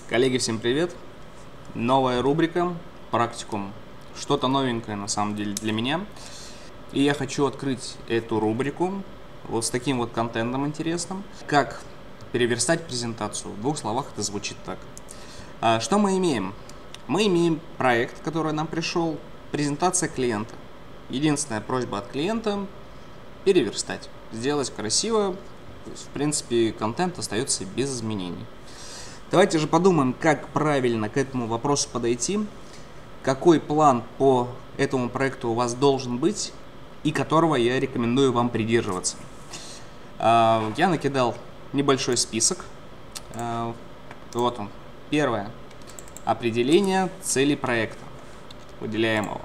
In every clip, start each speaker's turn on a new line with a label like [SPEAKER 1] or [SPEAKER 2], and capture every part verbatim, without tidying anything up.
[SPEAKER 1] Коллеги, всем привет! Новая рубрика «Практикум». Что-то новенькое на самом деле для меня. И я хочу открыть эту рубрику вот с таким вот контентом интересным. Как переверстать презентацию. В двух словах это звучит так. А что мы имеем? Мы имеем проект, который нам пришел. Презентация клиента. Единственная просьба от клиента – переверстать. Сделать красиво. В принципе, контент остается без изменений. Давайте же подумаем, как правильно к этому вопросу подойти, какой план по этому проекту у вас должен быть и которого я рекомендую вам придерживаться. Я накидал небольшой список. Вот он. Первое. Определение цели проекта, выделяемого.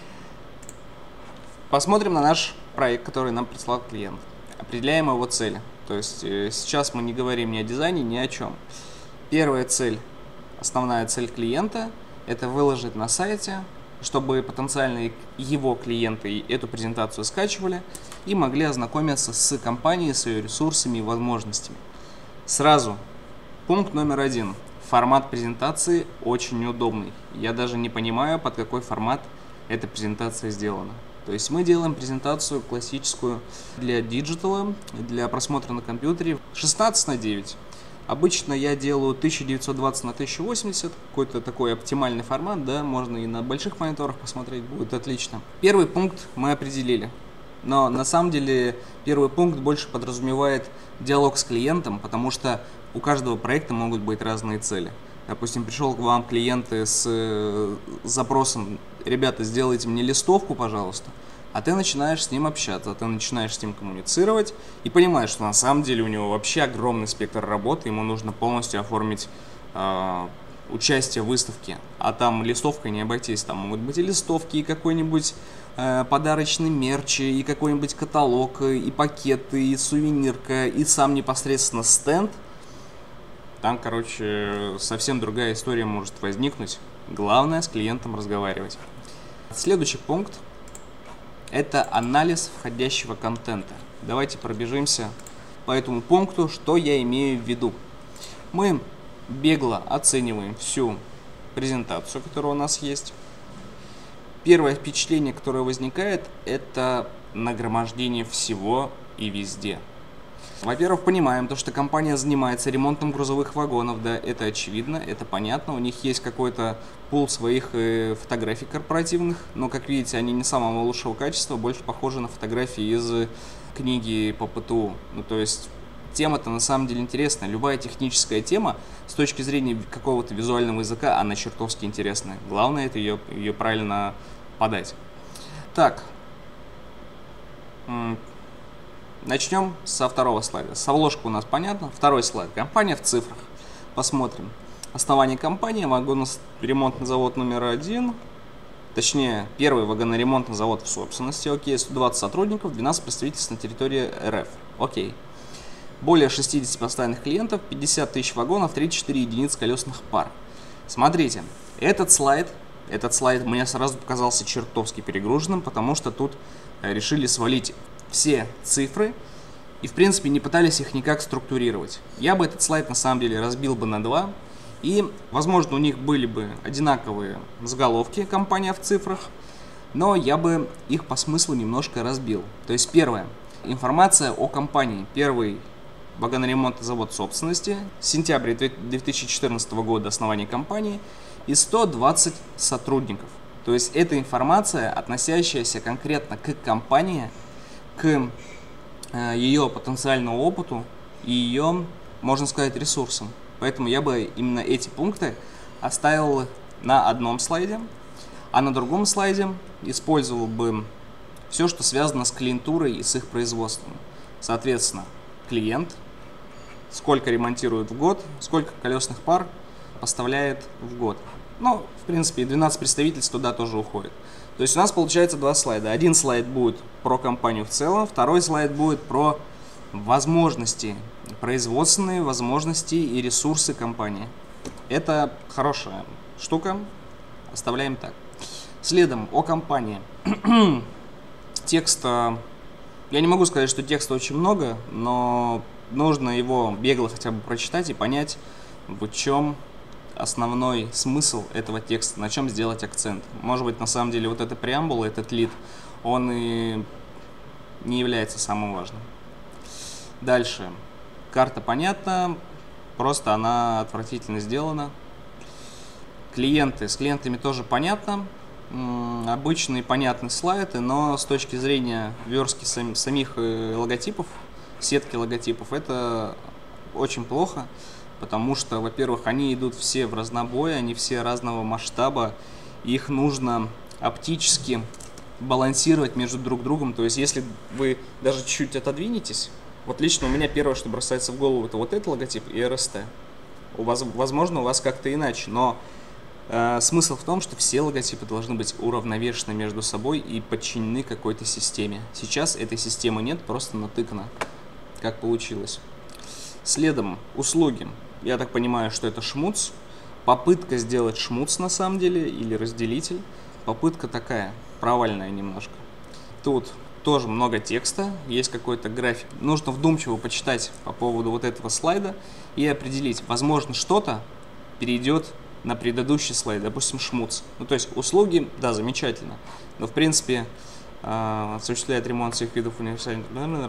[SPEAKER 1] Посмотрим на наш проект, который нам прислал клиент. Определяем его цели. То есть сейчас мы не говорим ни о дизайне, ни о чем. Первая цель, основная цель клиента – это выложить на сайте, чтобы потенциальные его клиенты эту презентацию скачивали и могли ознакомиться с компанией, с ее ресурсами и возможностями. Сразу, пункт номер один. Формат презентации очень неудобный. Я даже не понимаю, под какой формат эта презентация сделана. То есть мы делаем презентацию классическую для диджитала, для просмотра на компьютере шестнадцать на девять. Обычно я делаю тысяча девятьсот двадцать на тысяча восемьдесят, какой-то такой оптимальный формат, да, можно и на больших мониторах посмотреть, будет отлично. Первый пункт мы определили, но на самом деле первый пункт больше подразумевает диалог с клиентом, потому что у каждого проекта могут быть разные цели. Допустим, пришел к вам клиент с запросом: ребята, сделайте мне листовку, пожалуйста. А ты начинаешь с ним общаться, ты начинаешь с ним коммуницировать и понимаешь, что на самом деле у него вообще огромный спектр работы, ему нужно полностью оформить э, участие в выставке. А там листовкой не обойтись, там могут быть и листовки, и какой-нибудь э, подарочный мерч, и какой-нибудь каталог, и пакеты, и сувенирка, и сам непосредственно стенд. Там, короче, совсем другая история может возникнуть. Главное с клиентом разговаривать. Следующий пункт. Это анализ входящего контента. Давайте пробежимся по этому пункту, что я имею в виду. Мы бегло оцениваем всю презентацию, которая у нас есть. Первое впечатление, которое возникает, это нагромождение всего и везде. Во-первых, понимаем то, что компания занимается ремонтом грузовых вагонов, да, это очевидно, это понятно, у них есть какой-то пул своих э, фотографий корпоративных, но, как видите, они не самого лучшего качества, больше похожи на фотографии из книги по ПТУ. Ну, то есть тема-то на самом деле интересная, любая техническая тема с точки зрения какого-то визуального языка, она чертовски интересная. Главное это ее, ее правильно подать. Так. Начнем со второго слайда. С обложкой у нас понятно. Второй слайд. Компания в цифрах. Посмотрим. Основание компании. Вагоноремонтный завод номер один. Точнее, первый вагоноремонтный завод в собственности. Окей. сто двадцать сотрудников, двенадцать представительств на территории РФ. Окей. Более шестидесяти постоянных клиентов, пятьдесят тысяч вагонов, тридцать четыре единиц колесных пар. Смотрите. Этот слайд, этот слайд мне сразу показался чертовски перегруженным, потому что тут решили свалить все цифры и, в принципе, не пытались их никак структурировать. Я бы этот слайд на самом деле разбил бы на два, и, возможно, у них были бы одинаковые заголовки «Компания в цифрах», но я бы их по смыслу немножко разбил. То есть, первое. Информация о компании. Первый вагоноремонтный завод собственности, сентябрь две тысячи четырнадцатого года основание компании и сто двадцать сотрудников. То есть, это информация, относящаяся конкретно к компании, к ее потенциальному опыту и ее, можно сказать, ресурсам. Поэтому я бы именно эти пункты оставил на одном слайде, а на другом слайде использовал бы все, что связано с клиентурой и с их производством. Соответственно, клиент, сколько ремонтирует в год, сколько колесных пар поставляет в год. Ну, в принципе, двенадцать представительств туда тоже уходит. То есть у нас получается два слайда. Один слайд будет про компанию в целом, второй слайд будет про возможности, производственные возможности и ресурсы компании. Это хорошая штука, оставляем так. Следом о компании. Текста, я не могу сказать, что текста очень много, но нужно его бегло хотя бы прочитать и понять, в чем основной смысл этого текста, на чем сделать акцент. Может быть, на самом деле вот эта преамбула, этот лид, он и не является самым важным. Дальше. Карта понятна, просто она отвратительно сделана. Клиенты. С клиентами тоже понятно. Обычные понятные слайды, но с точки зрения верстки сам, самих логотипов, сетки логотипов, это очень плохо, потому что, во-первых, они идут все в разнобой, они все разного масштаба, их нужно оптически балансировать между друг другом. То есть, если вы даже чуть-чуть отодвинетесь, вот лично у меня первое, что бросается в голову, это вот этот логотип и эр эс тэ. У вас, возможно, у вас как-то иначе, но э, смысл в том, что все логотипы должны быть уравновешены между собой и подчинены какой-то системе. Сейчас этой системы нет, просто натыкано, как получилось. Следом услуги. Я так понимаю, что это шмуц. Попытка сделать шмуц на самом деле, или разделитель. Попытка такая, провальная немножко. Тут тоже много текста, есть какой-то график. Нужно вдумчиво почитать по поводу вот этого слайда и определить, возможно, что-то перейдет на предыдущий слайд, допустим, шмуц. Ну, то есть услуги, да, замечательно, но в принципе э, осуществляет ремонт всех видов универсальных.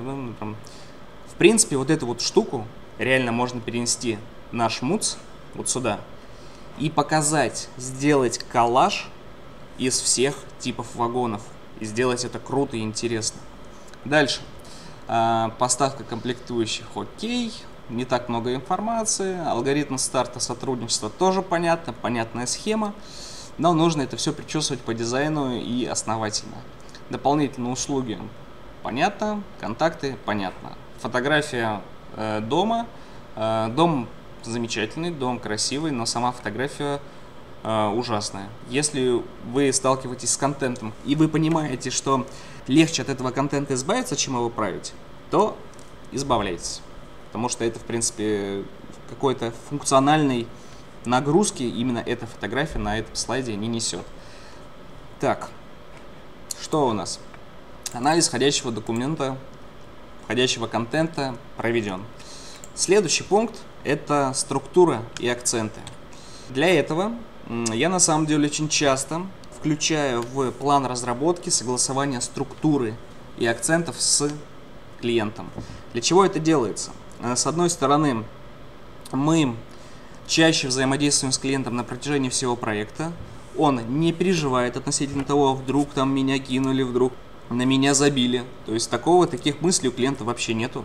[SPEAKER 1] В принципе, вот эту вот штуку реально можно перенести на шмуц, вот сюда, и показать, сделать коллаж из всех типов вагонов. И сделать это круто и интересно. Дальше. Поставка комплектующих окей. Не так много информации. Алгоритм старта сотрудничества тоже понятно. Понятная схема. Но нужно это все причесывать по дизайну и основательно. Дополнительные услуги понятно. Контакты понятно. Фотография э, дома. Э, дом замечательный, дом красивый, но сама фотография ужасная. Если вы сталкиваетесь с контентом и вы понимаете, что легче от этого контента избавиться, чем его править, то избавляйтесь. Потому что это, в принципе, какой-то функциональной нагрузки именно эта фотография на этом слайде не несет. Так, что у нас? Анализ входящего документа, входящего контента проведен. Следующий пункт – это структура и акценты. Для этого я на самом деле очень часто включаю в план разработки согласование структуры и акцентов с клиентом. Для чего это делается? С одной стороны, мы чаще взаимодействуем с клиентом на протяжении всего проекта. Он не переживает относительно того, вдруг там меня кинули, вдруг на меня забили. То есть такого, таких мыслей у клиента вообще нету.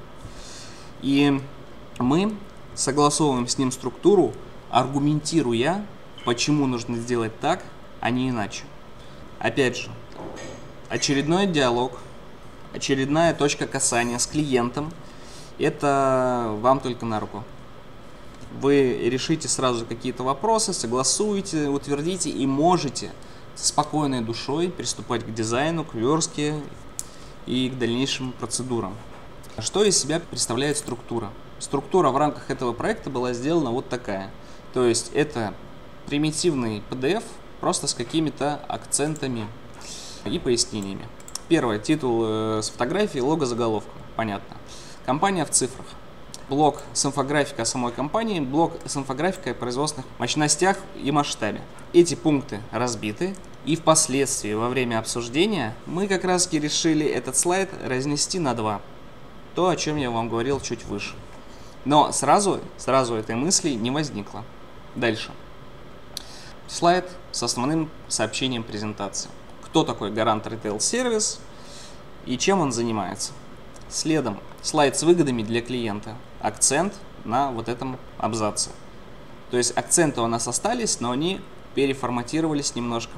[SPEAKER 1] И мы согласовываем с ним структуру, аргументируя, почему нужно сделать так, а не иначе. Опять же, очередной диалог, очередная точка касания с клиентом, это вам только на руку. Вы решите сразу какие-то вопросы, согласуете, утвердите и можете со спокойной душой приступать к дизайну, к верстке и к дальнейшим процедурам. Что из себя представляет структура? Структура в рамках этого проекта была сделана вот такая. То есть это примитивный пи ди эф, просто с какими-то акцентами и пояснениями. Первое. Титул э, с фотографией, лого, заголовком. Понятно. Компания в цифрах. Блок с инфографикой о самой компании, блок с инфографикой о производственных мощностях и масштабе. Эти пункты разбиты, и впоследствии во время обсуждения мы как раз таки решили этот слайд разнести на два. То, о чем я вам говорил чуть выше. Но сразу, сразу этой мысли не возникло. Дальше. Слайд с основным сообщением презентации. Кто такой Гарант Retail Service и чем он занимается. Следом слайд с выгодами для клиента. Акцент на вот этом абзаце. То есть акценты у нас остались, но они переформатировались немножко.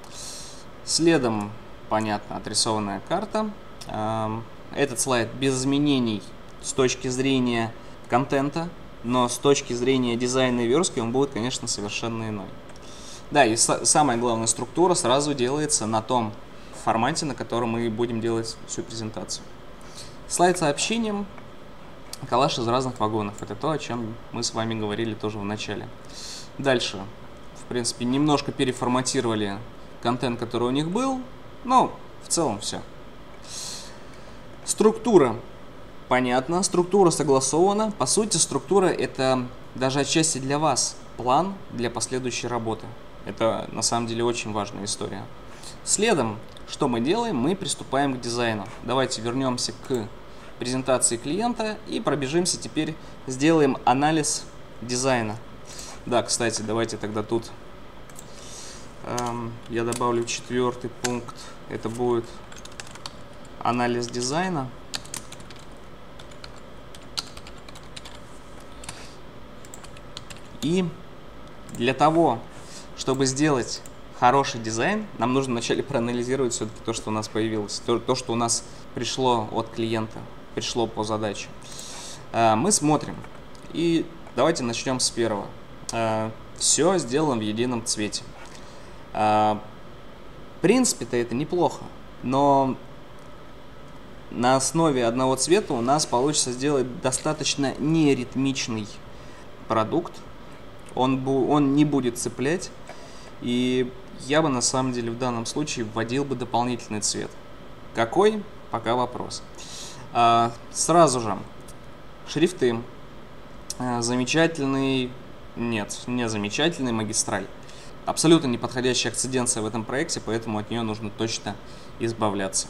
[SPEAKER 1] Следом, понятно, отрисованная карта. Этот слайд без изменений с точки зрения контента, но с точки зрения дизайна и верстки он будет, конечно, совершенно иной. Да, и самая главная структура сразу делается на том формате, на котором мы будем делать всю презентацию. Слайд с сообщением, коллаж из разных вагонов. Это то, о чем мы с вами говорили тоже в начале. Дальше, в принципе, немножко переформатировали контент, который у них был, но в целом все. Структура. Понятно, структура согласована. По сути, структура это даже отчасти для вас. план для последующей работы. Это на самом деле очень важная история. Следом, что мы делаем? Мы приступаем к дизайну. Давайте вернемся к презентации клиента и пробежимся теперь, сделаем анализ дизайна. Да, кстати, давайте тогда тут эм, я добавлю четвертый пункт. Это будет анализ дизайна. И для того, чтобы сделать хороший дизайн, нам нужно вначале проанализировать все-таки то, что у нас появилось, то, то, что у нас пришло от клиента, пришло по задаче. Мы смотрим, и давайте начнем с первого. Все сделано в едином цвете. В принципе-то это неплохо, но на основе одного цвета у нас получится сделать достаточно неритмичный продукт. Он, он не будет цеплять, и я бы на самом деле в данном случае вводил бы дополнительный цвет. Какой? Пока вопрос. А, сразу же шрифты. А, замечательный, нет, не замечательный магистраль. Абсолютно неподходящая акциденция в этом проекте, поэтому от нее нужно точно избавляться.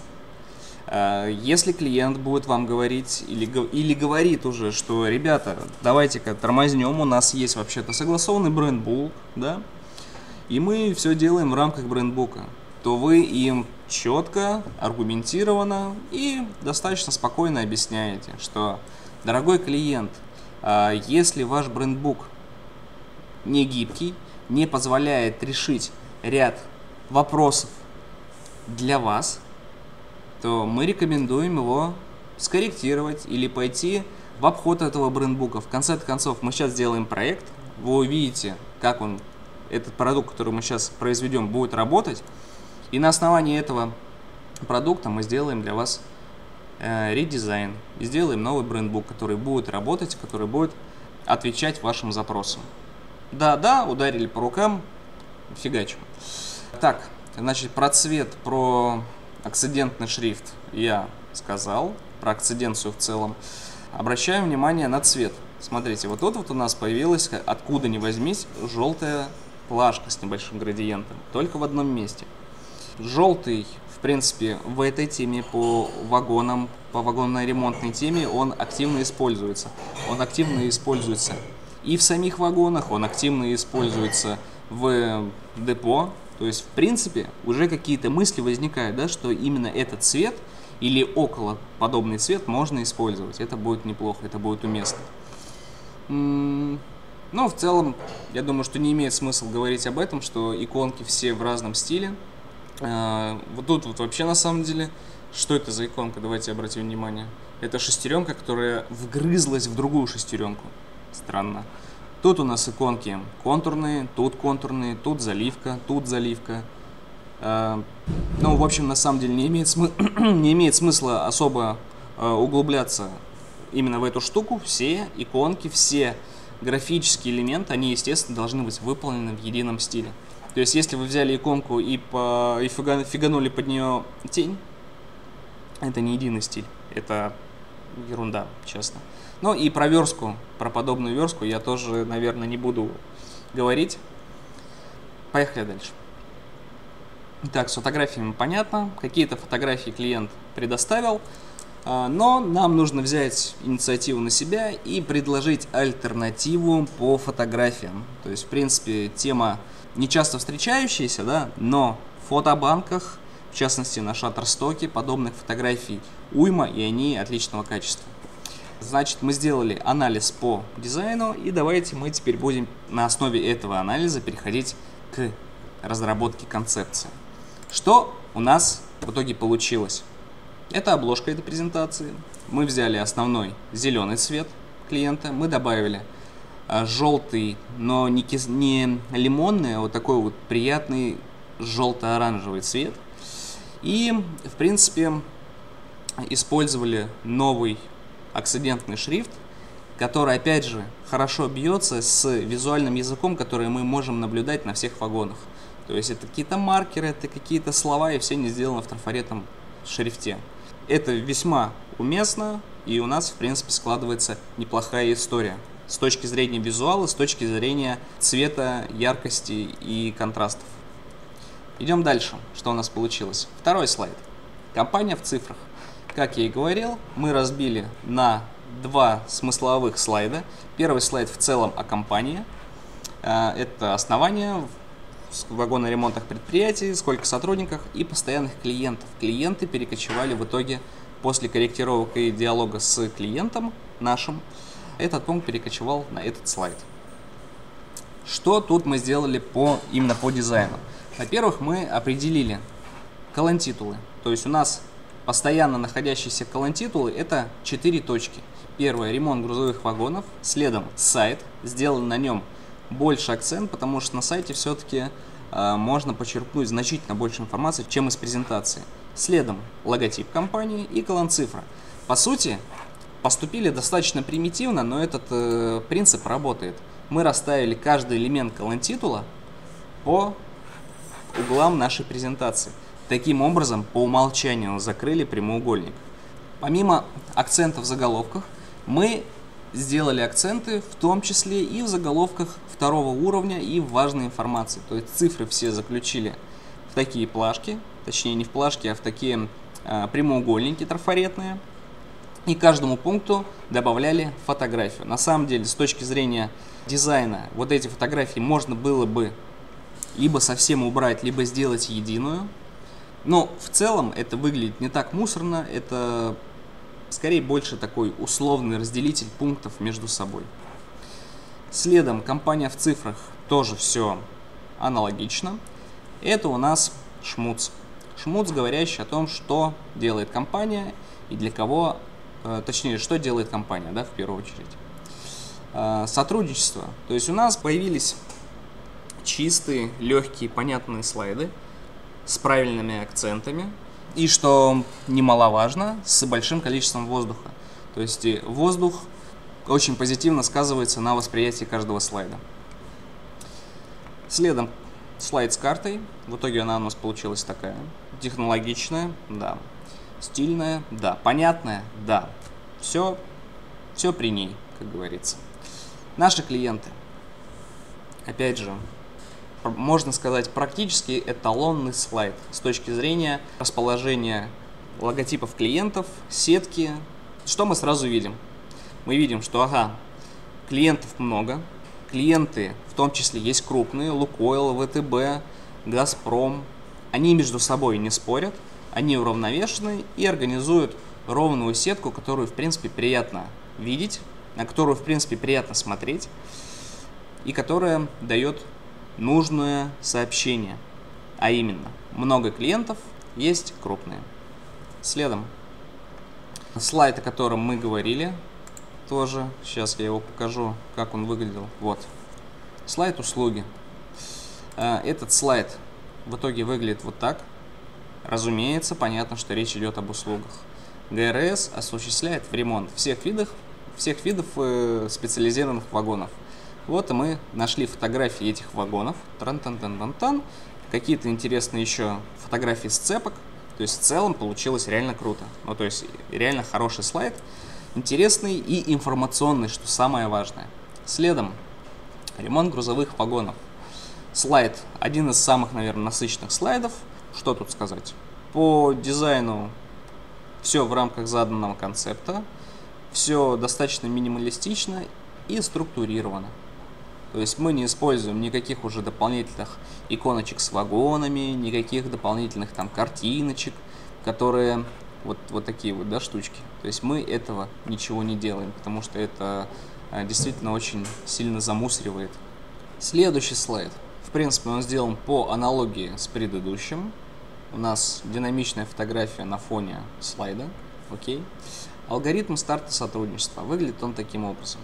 [SPEAKER 1] Если клиент будет вам говорить или, или говорит уже, что ребята, давайте-ка тормознем, у нас есть вообще-то согласованный брендбук, да, и мы все делаем в рамках брендбука, то вы им четко, аргументированно и достаточно спокойно объясняете, что, дорогой клиент, если ваш брендбук не гибкий, не позволяет решить ряд вопросов для вас, то мы рекомендуем его скорректировать или пойти в обход этого брендбука. В конце концов, мы сейчас сделаем проект, вы увидите, как он, этот продукт, который мы сейчас произведем, будет работать, и на основании этого продукта мы сделаем для вас э, редизайн и сделаем новый брендбук, который будет работать, который будет отвечать вашим запросам. Да-да, ударили по рукам, фигачим. Так, значит, про цвет, про акцидентный шрифт я сказал, про акциденцию в целом. Обращаем внимание на цвет. Смотрите, вот тут вот у нас появилась, откуда ни возьмись, желтая плашка с небольшим градиентом. Только в одном месте. Желтый, в принципе, в этой теме по вагонам, по вагонно-ремонтной теме он активно используется. Он активно используется и в самих вагонах, он активно используется в депо. То есть, в принципе, уже какие-то мысли возникают, да, что именно этот цвет или около подобный цвет можно использовать. Это будет неплохо, это будет уместно. Ну, в целом, я думаю, что не имеет смысла говорить об этом, что иконки все в разном стиле. Вот тут вот вообще на самом деле, что это за иконка, давайте обратим внимание. Это шестеренка, которая вгрызлась в другую шестеренку. Странно. Тут у нас иконки контурные, тут контурные, тут заливка, тут заливка. Ну, в общем, на самом деле не имеет, смы... не имеет смысла особо углубляться именно в эту штуку. Все иконки, все графические элементы, они, естественно, должны быть выполнены в едином стиле. То есть, если вы взяли иконку и, по... и фиганули под нее тень, это не единый стиль, это ерунда, честно. Ну и про верстку, про подобную верстку я тоже, наверное, не буду говорить. Поехали дальше. Итак, с фотографиями понятно. Какие-то фотографии клиент предоставил, но нам нужно взять инициативу на себя и предложить альтернативу по фотографиям. То есть, в принципе, тема не часто встречающаяся, да, но в фотобанках, в частности на Shutterstock, подобных фотографий уйма, и они отличного качества. Значит, мы сделали анализ по дизайну, и давайте мы теперь будем на основе этого анализа переходить к разработке концепции. Что у нас в итоге получилось? Это обложка этой презентации. Мы взяли основной зеленый цвет клиента, мы добавили желтый, но не, кис... не лимонный, а вот такой вот приятный желто-оранжевый цвет. И, в принципе, использовали новый акцидентный шрифт, который, опять же, хорошо бьется с визуальным языком, который мы можем наблюдать на всех вагонах. То есть это какие-то маркеры, это какие-то слова, и все не сделано в трафаретном шрифте. Это весьма уместно, и у нас, в принципе, складывается неплохая история. с точки зрения визуала, с точки зрения цвета, яркости и контрастов. Идем дальше. Что у нас получилось? Второй слайд. Компания в цифрах. Как я и говорил, мы разбили на два смысловых слайда. Первый слайд в целом о компании. Это основание в вагоноремонтных предприятий, сколько сотрудников и постоянных клиентов. Клиенты перекочевали в итоге после корректировок и диалога с клиентом нашим. Этот пункт перекочевал на этот слайд. Что тут мы сделали по, именно по дизайну? Во-первых, мы определили колонтитулы. То есть у нас постоянно находящиеся колонтитулы — это четыре точки. Первое — ремонт грузовых вагонов. Следом сайт. Сделан на нем больше акцент, потому что на сайте все-таки э, можно почерпнуть значительно больше информации, чем из презентации. Следом логотип компании и колонцифра. По сути, поступили достаточно примитивно, но этот э, принцип работает. Мы расставили каждый элемент колонтитула по углам нашей презентации. Таким образом, по умолчанию закрыли прямоугольник. Помимо акцентов в заголовках, мы сделали акценты в том числе и в заголовках второго уровня и в важной информации. То есть цифры все заключили в такие плашки, точнее не в плашки, а в такие э, прямоугольники трафаретные. И каждому пункту добавляли фотографию. На самом деле, с точки зрения дизайна, вот эти фотографии можно было бы либо совсем убрать, либо сделать единую. Но в целом это выглядит не так мусорно, это скорее больше такой условный разделитель пунктов между собой. Следом компания в цифрах, тоже все аналогично. Это у нас шмуц. Шмуц, говорящий о том, что делает компания и для кого, э, точнее, что делает компания, да, в первую очередь. Э, сотрудничество. То есть у нас появились чистые, легкие, понятные слайды с правильными акцентами. И, что немаловажно, с большим количеством воздуха. То есть воздух очень позитивно сказывается на восприятии каждого слайда. Следом слайд с картой. В итоге она у нас получилась такая. Технологичная, да. Стильная, да. Понятная, да. Все, все при ней, как говорится. Наши клиенты. Опять же, можно сказать, практически эталонный слайд с точки зрения расположения логотипов клиентов, сетки. Что мы сразу видим? Мы видим, что ага, клиентов много, клиенты в том числе есть крупные, Лукойл, ВТБ, Газпром. Они между собой не спорят, они уравновешены и организуют ровную сетку, которую в принципе приятно видеть, на которую в принципе приятно смотреть и которая дает нужное сообщение, а именно много клиентов, есть крупные. Следом слайд, о котором мы говорили, тоже, сейчас я его покажу, как он выглядел. Вот, слайд услуги. Этот слайд в итоге выглядит вот так. Разумеется, понятно, что речь идет об услугах. ГРС осуществляет ремонт всех видов, всех видов специализированных вагонов. Вот и мы нашли фотографии этих вагонов. Тран-тан-тан-тан-тан. Какие-то интересные еще фотографии сцепок. То есть в целом получилось реально круто. Ну, то есть реально хороший слайд. Интересный и информационный, что самое важное. Следом ремонт грузовых вагонов. Слайд один из самых, наверное, насыщенных слайдов. Что тут сказать? По дизайну все в рамках заданного концепта. Все достаточно минималистично и структурировано. То есть мы не используем никаких уже дополнительных иконочек с вагонами, никаких дополнительных там картиночек, которые вот, вот такие вот, да, штучки. То есть мы этого ничего не делаем, потому что это действительно очень сильно замусоривает. Следующий слайд. В принципе, он сделан по аналогии с предыдущим. У нас динамичная фотография на фоне слайда. Окей. Алгоритм старта сотрудничества. Выглядит он таким образом.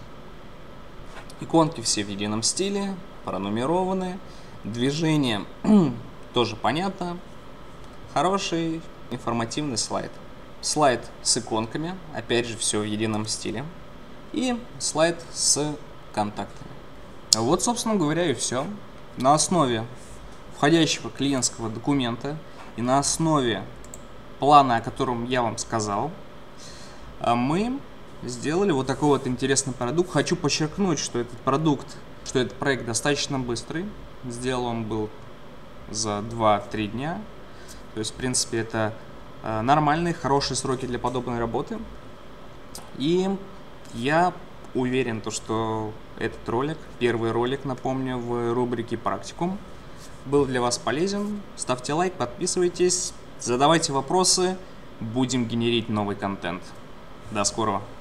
[SPEAKER 1] Иконки все в едином стиле, пронумерованы. Движение тоже понятно. Хороший информативный слайд. Слайд с иконками, опять же, все в едином стиле. И слайд с контактами. Вот, собственно говоря, и все. На основе входящего клиентского документа и на основе плана, о котором я вам сказал, мы сделали вот такой вот интересный продукт. Хочу подчеркнуть, что этот продукт, что этот проект достаточно быстрый. Сделал он был за два-три дня. То есть, в принципе, это нормальные, хорошие сроки для подобной работы. И я уверен, то, что этот ролик, первый ролик, напомню, в рубрике «Практикум», был для вас полезен. Ставьте лайк, подписывайтесь, задавайте вопросы, будем генерить новый контент. До скорого!